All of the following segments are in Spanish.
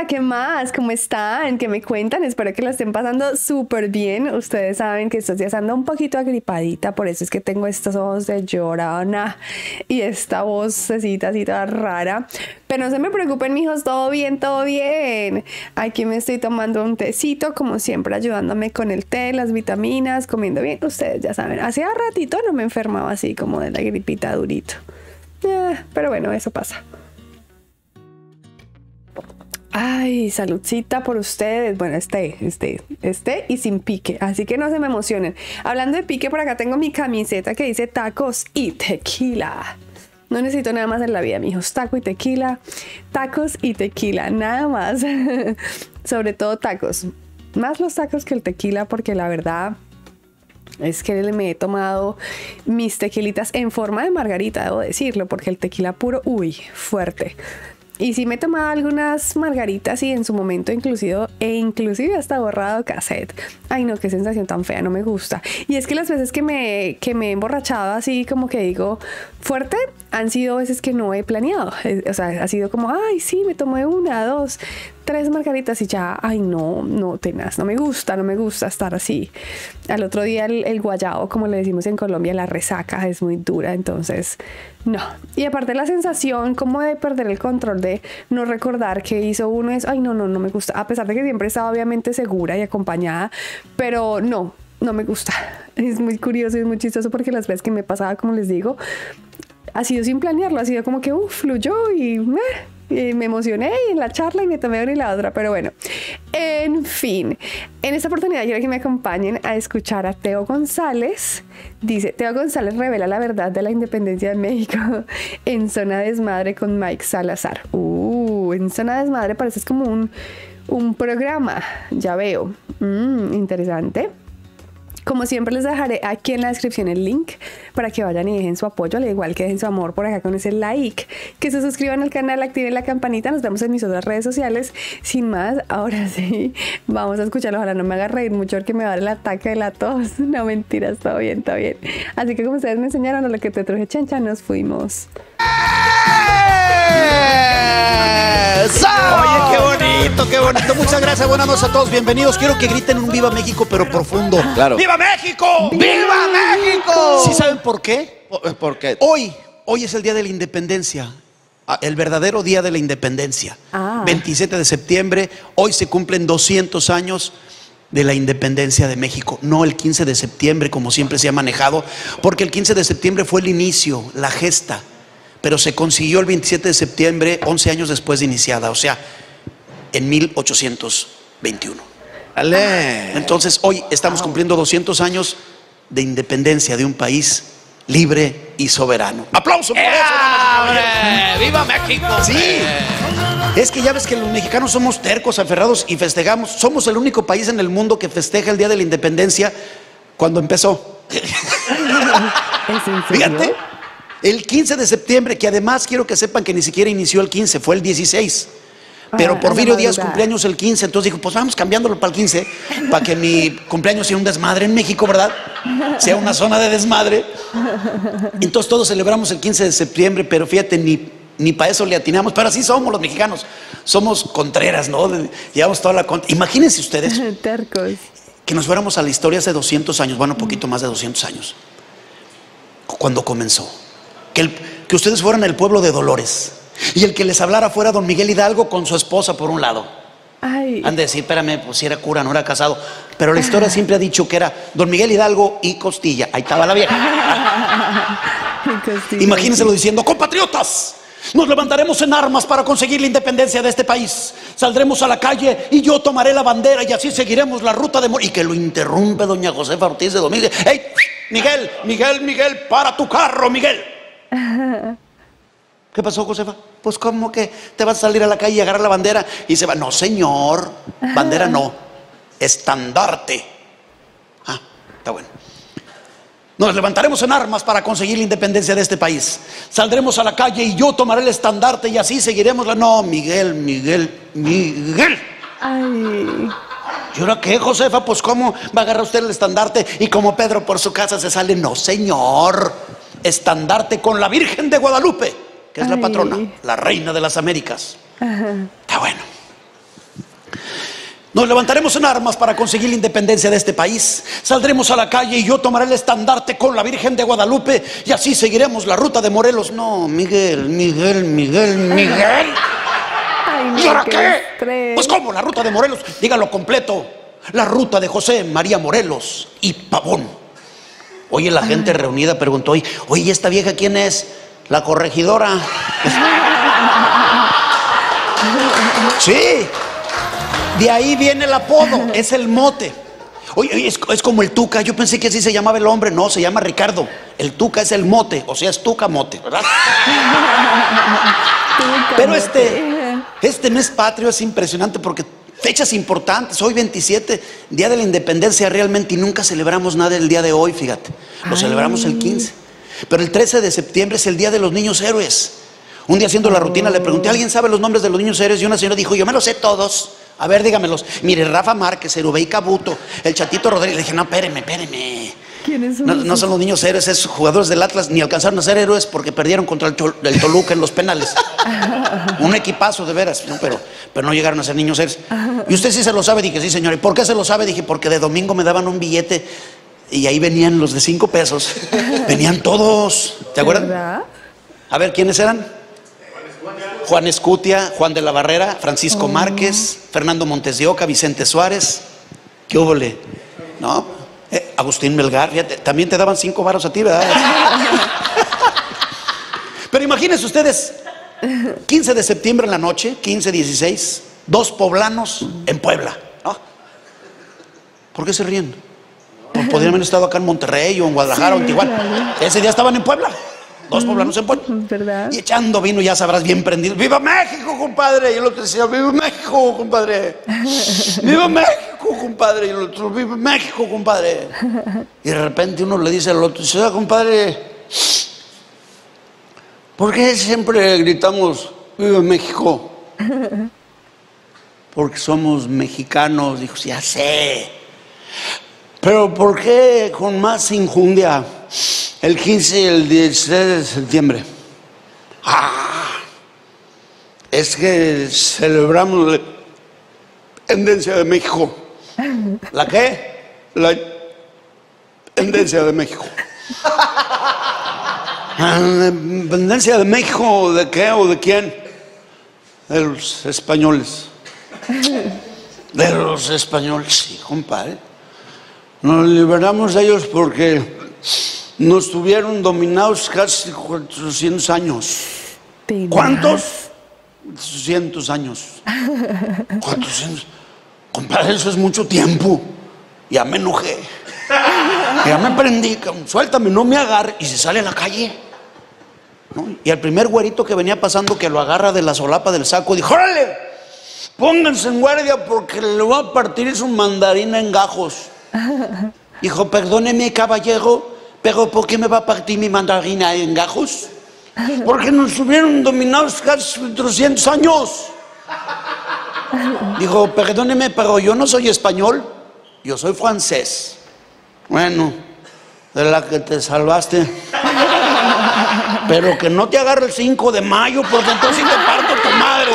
¿qué más? ¿Cómo están? ¿Qué me cuentan? Espero que la estén pasando súper bien. Ustedes saben que estos días ando un poquito agripadita, por eso es que tengo estos ojos de llorona y esta vocecita así toda rara. Pero no se me preocupen, mijos, todo bien, todo bien. Aquí me estoy tomando un tecito, como siempre, ayudándome con el té, las vitaminas, comiendo bien. Ustedes ya saben, hacía ratito no me enfermaba así como de la gripita durito. Pero bueno, eso pasa. Ay, saludcita por ustedes. Bueno, y sin pique, así que no se me emocionen. Hablando de pique, por acá tengo mi camiseta que dice tacos y tequila. No necesito nada más en la vida, mijos. Taco y tequila, tacos y tequila, nada más. Sobre todo tacos. Más los tacos que el tequila, porque la verdad es que me he tomado mis tequilitas en forma de margarita, debo decirlo, porque el tequila puro, uy, fuerte. Y sí me he tomado algunas margaritas y en su momento inclusive hasta borrado cassette. Ay no, qué sensación tan fea, no me gusta. Y es que las veces que me he emborrachado así como que digo fuerte, han sido veces que no he planeado. O sea, ha sido como, ay sí, me tomé 1, 2, 3 margaritas y ya, ay no, tenaz, no me gusta estar así. Al otro día el guayabo, como le decimos en Colombia, la resaca es muy dura, entonces no. Y aparte la sensación como de perder el control, de no recordar qué hizo uno, es, ay no me gusta, a pesar de que siempre he estado obviamente segura y acompañada, pero no me gusta. Es muy curioso y es muy chistoso porque las veces que me pasaba, como les digo, ha sido sin planearlo, ha sido como que fluyó y me emocioné y en la charla y me tomé una y la otra, pero bueno, en fin, en esta oportunidad quiero que me acompañen a escuchar a Teo González. Dice, Teo González revela la verdad de la independencia de México en Zona Desmadre con Mike Salazar. En Zona Desmadre parece es como un programa, ya veo. Interesante. Como siempre les dejaré aquí en la descripción el link para que vayan y dejen su apoyo, al igual que dejen su amor por acá con ese like, que se suscriban al canal, activen la campanita. Nos vemos en mis otras redes sociales. Sin más, ahora sí, vamos a escucharlo. Ojalá no me haga reír mucho porque me va a dar el ataque de la tos. No, mentiras, todo bien, todo bien. Así que como ustedes me enseñaron a lo que te truje chencha, nos fuimos. Oye, qué bonito. Muchas gracias, buenas noches a todos, bienvenidos. Quiero que griten un Viva México, pero profundo. Claro. ¡Viva México! ¡Viva México! ¿Sí saben por qué? ¿Por qué? Hoy es el día de la independencia. El verdadero día de la independencia. 27 de septiembre. Hoy se cumplen 200 años de la independencia de México. No el 15 de septiembre, como siempre se ha manejado, porque el 15 de septiembre fue el inicio, la gesta. Pero se consiguió el 27 de septiembre, 11 años después de iniciada, o sea, en 1821. ¡Ale! Entonces hoy estamos cumpliendo 200 años de independencia de un país libre y soberano. ¡Aplauso por eso! ¡Viva México! Sí, es que ya ves que los mexicanos somos tercos, aferrados y festejamos. Somos el único país en el mundo que festeja el Día de la Independencia cuando empezó. Fíjate, el 15 de septiembre, que además quiero que sepan que ni siquiera inició el 15, fue el 16. Pero Porfirio Díaz cumpleaños el 15, entonces dijo, pues vamos cambiándolo para el 15, para que mi cumpleaños sea un desmadre en México, ¿verdad? Sea una zona de desmadre. Entonces todos celebramos el 15 de septiembre, pero fíjate, ni para eso le atinamos, pero así somos los mexicanos, somos contreras, ¿no? Llevamos toda la imagínense ustedes tercos, que nos fuéramos a la historia hace 200 años, bueno, un poquito más de 200 años, cuando comenzó, que ustedes fueran el pueblo de Dolores y el que les hablara fuera don Miguel Hidalgo con su esposa por un lado. Ay. Han de decir, espérame, pues si era cura, no era casado, pero la historia siempre ha dicho que era don Miguel Hidalgo y Costilla. Ahí estaba la vieja. Imagínenselo diciendo, compatriotas, nos levantaremos en armas para conseguir la independencia de este país. Saldremos a la calle y yo tomaré la bandera y así seguiremos la ruta de... Y que lo interrumpe doña Josefa Ortiz de Domínguez. ¡Ey! Miguel, para tu carro, Miguel. ¿Qué pasó, Josefa? Pues ¿cómo que te vas a salir a la calle y agarrar la bandera? Y se va, no señor, bandera no, estandarte. Está bueno. Nos levantaremos en armas para conseguir la independencia de este país. Saldremos a la calle y yo tomaré el estandarte y así seguiremos la... No, Miguel. Ay. ¿Y ahora qué, Josefa? Pues ¿cómo va a agarrar usted el estandarte y como Pedro por su casa se sale? No, señor, estandarte con la Virgen de Guadalupe, que es la patrona, la reina de las Américas. Está bueno. Nos levantaremos en armas para conseguir la independencia de este país. Saldremos a la calle y yo tomaré el estandarte con la Virgen de Guadalupe y así seguiremos la ruta de Morelos. No, Miguel. Ay, no, ¿Y ahora qué qué? estrés. Pues ¿cómo? La ruta de Morelos. Dígalo completo. La ruta de José María Morelos y Pavón. Oye, la gente reunida preguntó, oye, ¿y esta vieja quién es? La corregidora. Sí. De ahí viene el apodo, es el mote. Oye, es como el Tuca. Yo pensé que así se llamaba el hombre. No, se llama Ricardo. El Tuca es el mote, o sea, es Tuca Mote, ¿verdad? Pero este mes patrio es impresionante porque fechas importantes. Hoy 27, Día de la Independencia realmente, y nunca celebramos nada el día de hoy, fíjate. Lo celebramos el 15. Pero el 13 de septiembre es el Día de los Niños Héroes. Un día haciendo la rutina le pregunté, ¿alguien sabe los nombres de los niños héroes? Y una señora dijo, yo me los sé todos. A ver, dígamelos. Mire, Rafa Márquez, Erubey Cabuto, el Chatito Rodríguez. Le dije, no, espéreme. ¿Quiénes son? No son los niños héroes, esos jugadores del Atlas ni alcanzaron a ser héroes porque perdieron contra el Toluca en los penales. Un equipazo de veras, ¿no? Pero no llegaron a ser niños héroes. Y usted sí se lo sabe. Dije, sí, señor. ¿Y por qué se lo sabe? Dije, porque de domingo me daban un billete y ahí venían los de 5 pesos. Venían todos. ¿Te acuerdan? ¿Verdad? A ver, ¿quiénes eran? Juan Escutia, Juan de la Barrera, Francisco Márquez, Fernando Montes de Oca, Vicente Suárez. ¿Qué húbole? ¿No? Agustín Melgar, fíjate, también te daban 5 varos a ti, ¿verdad? Pero imagínense ustedes, 15 de septiembre en la noche, 15-16, 2 poblanos en Puebla, ¿no? ¿Por qué se ríen? Pues podrían haber estado acá en Monterrey o en Guadalajara o en Tijuana. Claro. Ese día estaban en Puebla. 2 poblanos en Puebla. ¿Verdad? Y echando vino, ya sabrás, bien prendido. ¡Viva México, compadre! Y el otro decía, ¡viva México, compadre! ¡Viva México, compadre! Y el otro, ¡viva México, compadre! Y de repente uno le dice al otro, dice, compadre, ¿por qué siempre gritamos, ¡viva México? Porque somos mexicanos. Dijo, ya sé. Pero ¿por qué con más injundia el 15 y el 16 de septiembre? Es que celebramos la independencia de México. ¿La qué? La independencia de México. ¿La independencia de México de qué o de quién? De los españoles. De los españoles, sí, compadre. Nos liberamos de ellos porque nos tuvieron dominados casi 400 años. ¿Cuántos? 400 años. 400. Compadre, eso es mucho tiempo. Ya me enojé. Ya me prendí. Suéltame, no me agarre. Y se sale a la calle, ¿no? Y al primer güerito que venía pasando, que lo agarra de la solapa del saco, dijo, ¡órale! Pónganse en guardia porque le voy a partir su mandarina en gajos. Dijo, perdóneme, caballero, pero ¿por qué me va a partir mi mandarina en gajos? Porque nos tuvieron dominados casi 300 años. Dijo, perdóneme, pero yo no soy español, yo soy francés. Bueno, de la que te salvaste. Pero que no te agarre el 5 de mayo, porque entonces te parto tu madre.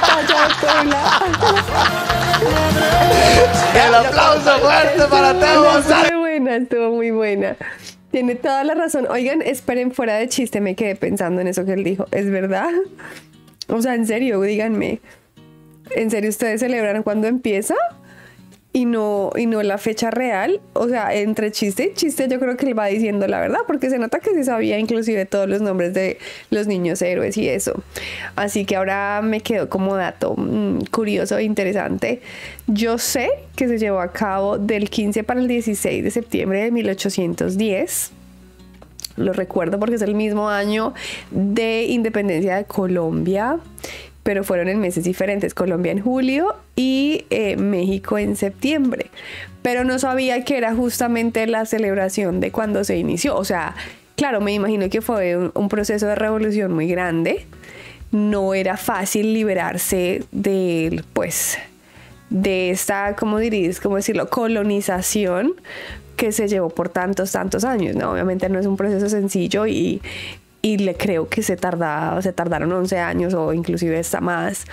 El aplauso fuerte para Teo González. Estuvo buena, estuvo muy buena. Tiene toda la razón. Oigan, esperen, fuera de chiste, me quedé pensando en eso que él dijo. ¿Es verdad? O sea, en serio, díganme. ¿En serio ustedes celebran cuando empieza? Y no la fecha real. O sea, entre chiste y chiste yo creo que él va diciendo la verdad, porque se nota que se sabía inclusive todos los nombres de los niños héroes y eso. Así que ahora me quedó como dato curioso e interesante. Yo sé que se llevó a cabo del 15 para el 16 de septiembre de 1810. Lo recuerdo porque es el mismo año de independencia de Colombia, pero fueron en meses diferentes, Colombia en julio y México en septiembre. Pero no sabía que era justamente la celebración de cuando se inició. O sea, claro, me imagino que fue un proceso de revolución muy grande. No era fácil liberarse de, pues, de esta, ¿cómo decirlo? Colonización que se llevó por tantos años, ¿no? Obviamente no es un proceso sencillo y le creo que se tardaron 11 años o inclusive hasta más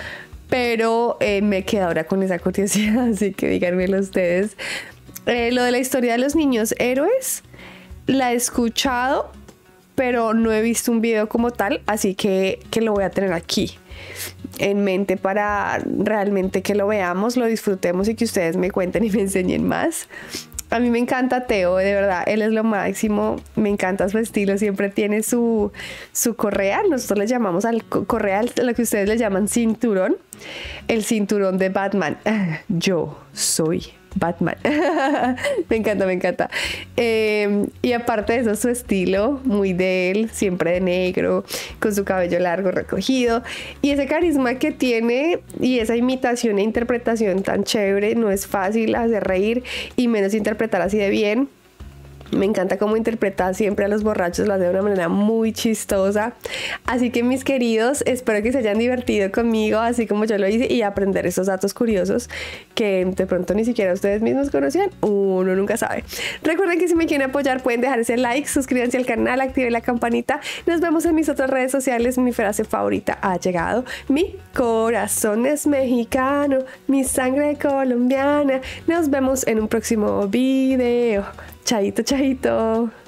pero me quedé ahora con esa curiosidad, así que díganmelo ustedes. Lo de la historia de los niños héroes, la he escuchado, pero no he visto un video como tal, así que lo voy a tener aquí en mente para realmente que lo veamos, lo disfrutemos y que ustedes me cuenten y me enseñen más. A mí me encanta Teo, de verdad, él es lo máximo, me encanta su estilo, siempre tiene su correa, nosotros le llamamos al correa, lo que ustedes le llaman cinturón, el cinturón de Batman. Yo soy Batman. Me encanta, me encanta. Y aparte de eso, su estilo, muy de él, siempre de negro, con su cabello largo recogido. Y ese carisma que tiene y esa imitación e interpretación tan chévere, no es fácil hacer reír y menos interpretar así de bien. Me encanta cómo interpreta siempre a los borrachos, lo hace de una manera muy chistosa. Así que mis queridos, espero que se hayan divertido conmigo, así como yo lo hice, y aprender esos datos curiosos que de pronto ni siquiera ustedes mismos conocían. Uno nunca sabe. Recuerden que si me quieren apoyar pueden dejar ese like, suscríbanse al canal, activen la campanita. Nos vemos en mis otras redes sociales. Mi frase favorita ha llegado. Mi corazón es mexicano, mi sangre colombiana. Nos vemos en un próximo video. Chaito, chaito.